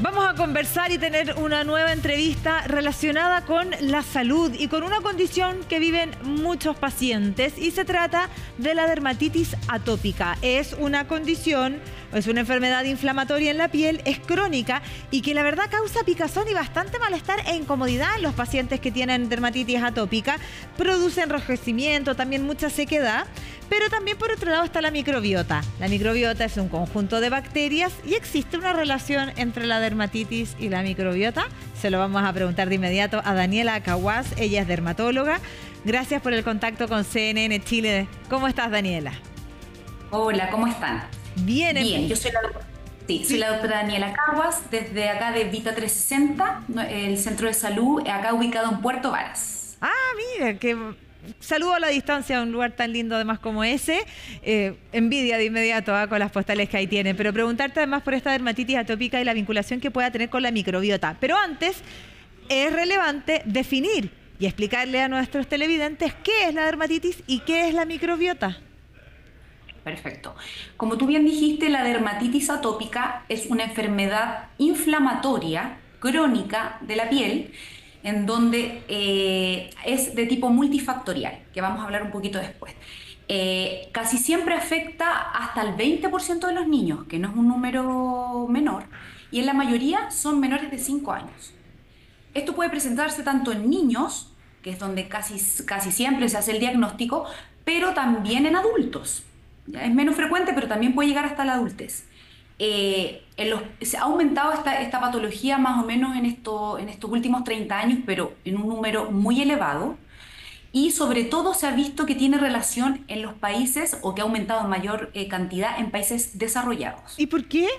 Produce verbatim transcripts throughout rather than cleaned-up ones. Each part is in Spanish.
Vamos a conversar y tener una nueva entrevista relacionada con la salud y con una condición que viven muchos pacientes, y se trata de la dermatitis atópica. Es una condición, es una enfermedad inflamatoria en la piel, es crónica y que la verdad causa picazón y bastante malestar e incomodidad en los pacientes que tienen dermatitis atópica. Produce enrojecimiento, también mucha sequedad. Pero también por otro lado está la microbiota. La microbiota es un conjunto de bacterias y existe una relación entre la dermatitis y la microbiota. Se lo vamos a preguntar de inmediato a Daniela Caguas, ella es dermatóloga. Gracias por el contacto con C N N Chile. ¿Cómo estás, Daniela? Hola, ¿cómo están? Bien. Bien, yo soy la, sí, soy sí. la doctora Daniela Caguas, desde acá de Vita trescientos sesenta, el centro de salud, acá ubicado en Puerto Varas. Ah, mira, que... Saludo a la distancia a un lugar tan lindo además como ese. Eh, envidia de inmediato ¿eh? con las postales que ahí tienen. Pero preguntarte además por esta dermatitis atópica y la vinculación que pueda tener con la microbiota. Pero antes es relevante definir y explicarle a nuestros televidentes qué es la dermatitis y qué es la microbiota. Perfecto. Como tú bien dijiste, la dermatitis atópica es una enfermedad inflamatoria crónica de la piel, en donde eh, es de tipo multifactorial, que vamos a hablar un poquito después. Eh, casi siempre afecta hasta el veinte por ciento de los niños, que no es un número menor, y en la mayoría son menores de cinco años. Esto puede presentarse tanto en niños, que es donde casi, casi siempre se hace el diagnóstico, pero también en adultos. Ya es menos frecuente, pero también puede llegar hasta la adultez. Eh, en los, se ha aumentado esta, esta patología más o menos en, esto, en estos últimos treinta años, pero en un número muy elevado, y sobre todo se ha visto que tiene relación en los países, o que ha aumentado en mayor eh, cantidad en países desarrollados. ¿Y por qué?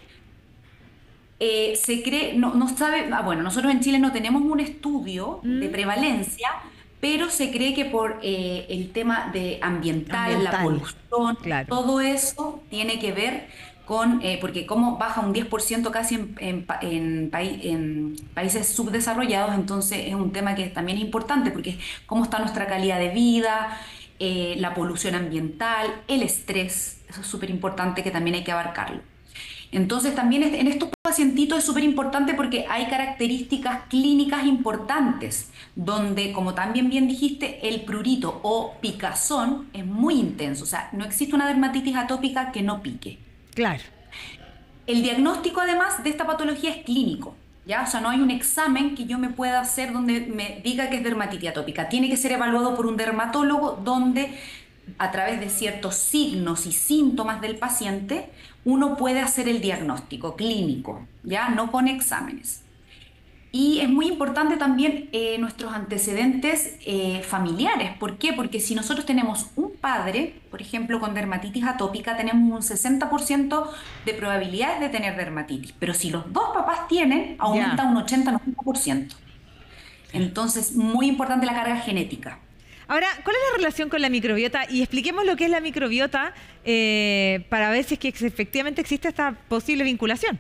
Eh, se cree, no, no sabe, ah, bueno, nosotros en Chile no tenemos un estudio mm. de prevalencia, pero se cree que por eh, el tema de ambiental, ambiental. la polución, claro. todo eso tiene que ver con, eh, porque como baja un diez por ciento casi en, en, en, en países subdesarrollados, entonces es un tema que también es importante, porque cómo está nuestra calidad de vida, eh, la polución ambiental, el estrés, eso es súper importante, que también hay que abarcarlo. Entonces también en estos pacientitos es súper importante porque hay características clínicas importantes, donde, como también bien dijiste, el prurito o picazón es muy intenso, o sea, no existe una dermatitis atópica que no pique. Claro. El diagnóstico además de esta patología es clínico, ¿ya? O sea, no hay un examen que yo me pueda hacer donde me diga que es dermatitis atópica. Tiene que ser evaluado por un dermatólogo, donde a través de ciertos signos y síntomas del paciente uno puede hacer el diagnóstico clínico, ¿ya? No con exámenes. Y es muy importante también eh, nuestros antecedentes eh, familiares. ¿Por qué? Porque si nosotros tenemos un padre, por ejemplo, con dermatitis atópica, tenemos un sesenta por ciento de probabilidades de tener dermatitis. Pero si los dos papás tienen, aumenta yeah. un ochenta a noventa por ciento. Entonces, muy importante la carga genética. Ahora, ¿cuál es la relación con la microbiota? Y expliquemos lo que es la microbiota eh, para ver si es que efectivamente existe esta posible vinculación.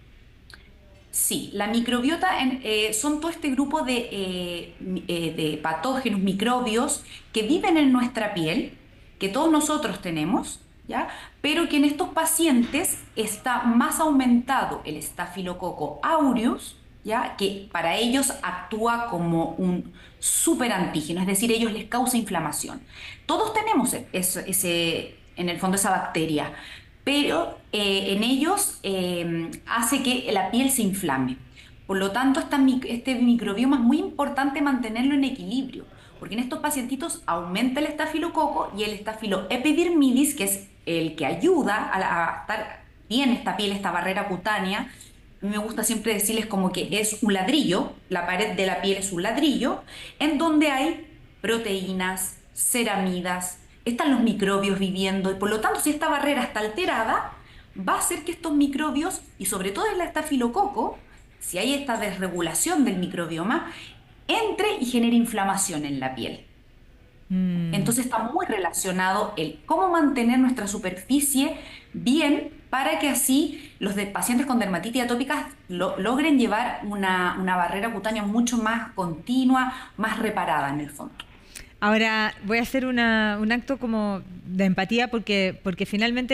Sí, la microbiota en, eh, son todo este grupo de, eh, eh, de patógenos, microbios que viven en nuestra piel, que todos nosotros tenemos, ¿ya? Pero que en estos pacientes está más aumentado el Staphylococcus aureus, ¿ya? Que para ellos actúa como un superantígeno, es decir, ellos les causa inflamación. Todos tenemos ese, ese, en el fondo esa bacteria, pero eh, en ellos eh, hace que la piel se inflame. Por lo tanto, esta, este microbioma es muy importante mantenerlo en equilibrio, porque en estos pacientitos aumenta el estafilococo y el estafilo epidermidis, que es el que ayuda a, a estar bien esta piel, esta barrera cutánea. A mí me gusta siempre decirles como que es un ladrillo, la pared de la piel es un ladrillo, en donde hay proteínas, ceramidas, están los microbios viviendo, y por lo tanto, si esta barrera está alterada, va a hacer que estos microbios, y sobre todo el estafilococo, si hay esta desregulación del microbioma, entre y genere inflamación en la piel. Mm. Entonces está muy relacionado el cómo mantener nuestra superficie bien, para que así los de pacientes con dermatitis atópicas lo, logren llevar una, una barrera cutánea mucho más continua, más reparada en el fondo. Ahora voy a hacer una, un acto como de empatía porque, porque finalmente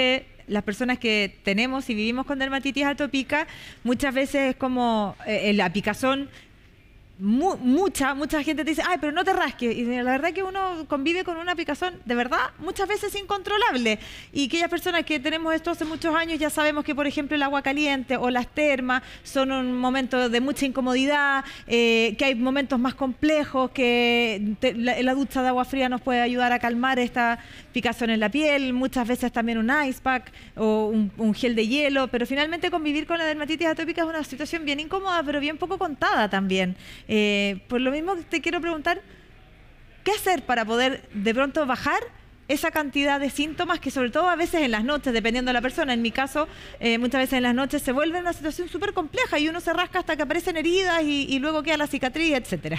las personas que tenemos y vivimos con dermatitis atópica, muchas veces es como eh, la picazón. Mu mucha, mucha gente te dice, ay, pero no te rasques. Y la verdad que uno convive con una picazón, de verdad, muchas veces incontrolable. Y aquellas personas que tenemos esto hace muchos años ya sabemos que, por ejemplo, el agua caliente o las termas son un momento de mucha incomodidad, eh, que hay momentos más complejos, que te, la, la ducha de agua fría nos puede ayudar a calmar esta picazón en la piel, muchas veces también un ice pack o un, un gel de hielo, pero finalmente convivir con la dermatitis atópica es una situación bien incómoda, pero bien poco contada también. Eh, por lo mismo te quiero preguntar, ¿qué hacer para poder de pronto bajar esa cantidad de síntomas que sobre todo a veces en las noches, dependiendo de la persona, en mi caso, eh, muchas veces en las noches se vuelve una situación súper compleja y uno se rasca hasta que aparecen heridas y, y luego queda la cicatriz, etcétera?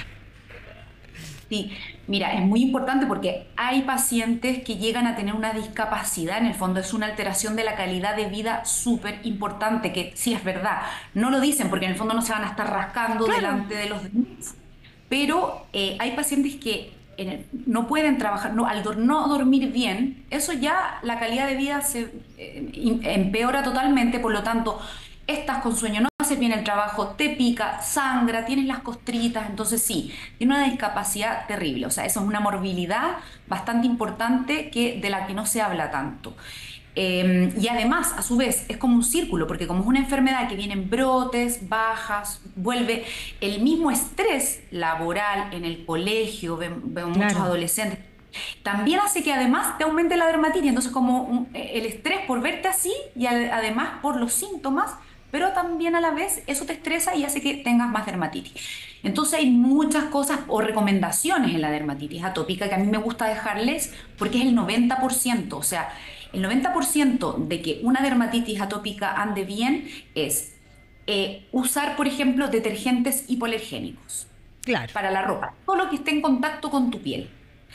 Sí, mira, es muy importante porque hay pacientes que llegan a tener una discapacidad, en el fondo es una alteración de la calidad de vida súper importante, que sí es verdad, no lo dicen porque en el fondo no se van a estar rascando claro. delante de los demás, pero eh, hay pacientes que en el, no pueden trabajar, no, al do, no dormir bien, eso ya la calidad de vida se eh, empeora totalmente, por lo tanto, estás con sueño, no haces bien el trabajo, te pica, sangra, tienes las costritas, entonces sí, tiene una discapacidad terrible, o sea, eso es una morbilidad bastante importante que, de la que no se habla tanto. Eh, y además, a su vez, es como un círculo, porque como es una enfermedad que viene en brotes, bajas, vuelve el mismo estrés laboral en el colegio, veo, veo claro. muchos adolescentes, también hace que además te aumente la dermatitis, entonces como un, el estrés por verte así y al, además por los síntomas, pero también a la vez eso te estresa y hace que tengas más dermatitis. Entonces hay muchas cosas o recomendaciones en la dermatitis atópica que a mí me gusta dejarles porque es el noventa por ciento, o sea, el noventa por ciento de que una dermatitis atópica ande bien es eh, usar, por ejemplo, detergentes hipoalergénicos claro. para la ropa, todo lo que esté en contacto con tu piel.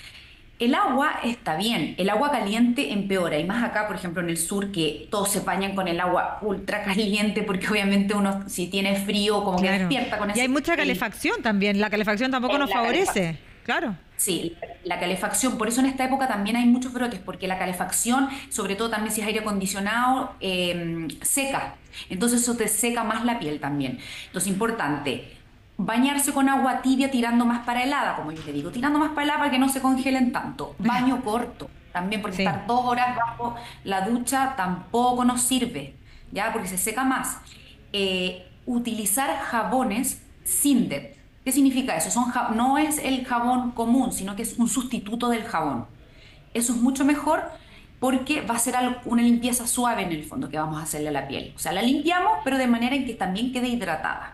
El agua está bien, el agua caliente empeora, y más acá, por ejemplo, en el sur, que todos se bañan con el agua ultra caliente, porque obviamente uno, si tiene frío, como claro. que despierta con eso. Y hay mucha calefacción el, también, la calefacción tampoco nos favorece, claro. Sí, la calefacción, por eso en esta época también hay muchos brotes, porque la calefacción, sobre todo también si es aire acondicionado, eh, seca, entonces eso te seca más la piel también. Entonces, importante, bañarse con agua tibia tirando más para helada, como yo te digo, tirando más para helada para que no se congelen tanto. Baño corto, también porque sí. estar dos horas bajo la ducha tampoco nos sirve, ¿ya? Porque se seca más. Eh, utilizar jabones Sindet. ¿Qué significa eso? Son no es el jabón común, sino que es un sustituto del jabón. Eso es mucho mejor porque va a ser una limpieza suave en el fondo que vamos a hacerle a la piel. O sea, la limpiamos, pero de manera en que también quede hidratada.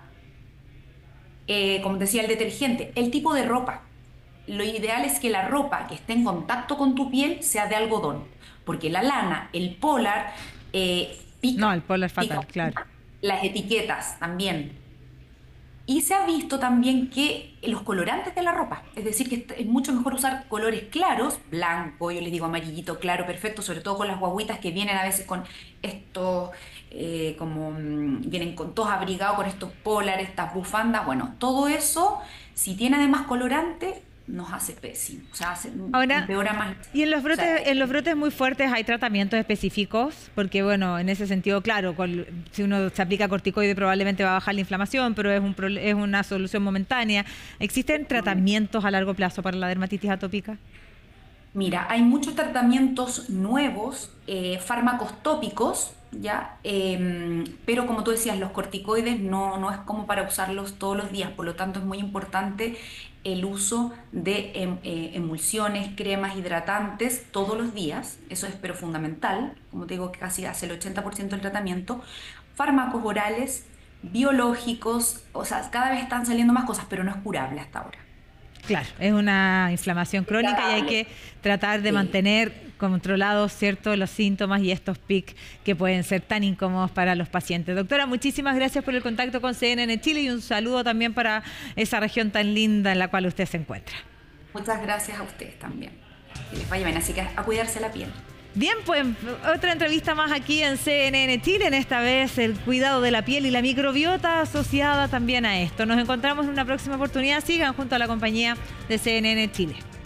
Eh, como decía, el detergente, el tipo de ropa. Lo ideal es que la ropa que esté en contacto con tu piel sea de algodón, porque la lana, el polar, eh, pica. No, el polar es fatal, pica, claro. Las etiquetas también. Y se ha visto también que los colorantes de la ropa, es decir, que es mucho mejor usar colores claros, blanco, yo les digo amarillito, claro, perfecto, sobre todo con las guaguitas que vienen a veces con estos, eh, como mmm, vienen con todos abrigados con estos polares, estas bufandas, bueno, todo eso, si tiene además colorante, nos hace pésimo, o sea, hace, ahora, empeora más. Y en los brotes, o sea, en los brotes muy fuertes hay tratamientos específicos, porque bueno, en ese sentido, claro, con, si uno se aplica corticoide probablemente va a bajar la inflamación, pero es, un, es una solución momentánea. ¿Existen tratamientos a largo plazo para la dermatitis atópica? Mira, hay muchos tratamientos nuevos, eh, fármacos tópicos, ¿ya? Eh, pero como tú decías, los corticoides no, no es como para usarlos todos los días, por lo tanto es muy importante el uso de em, eh, emulsiones, cremas hidratantes todos los días, eso es pero fundamental, como te digo que casi hace el ochenta por ciento del tratamiento, fármacos orales, biológicos, o sea, cada vez están saliendo más cosas, pero no es curable hasta ahora. Claro, es una inflamación crónica y hay que tratar de sí. mantener controlados, ¿cierto?, los síntomas y estos pics que pueden ser tan incómodos para los pacientes. Doctora, muchísimas gracias por el contacto con C N N Chile y un saludo también para esa región tan linda en la cual usted se encuentra. Muchas gracias a ustedes también. Que les vaya bien, así que a cuidarse la piel. Bien, pues otra entrevista más aquí en C N N Chile, en esta vez el cuidado de la piel y la microbiota asociada también a esto. Nos encontramos en una próxima oportunidad. Sigan junto a la compañía de C N N Chile.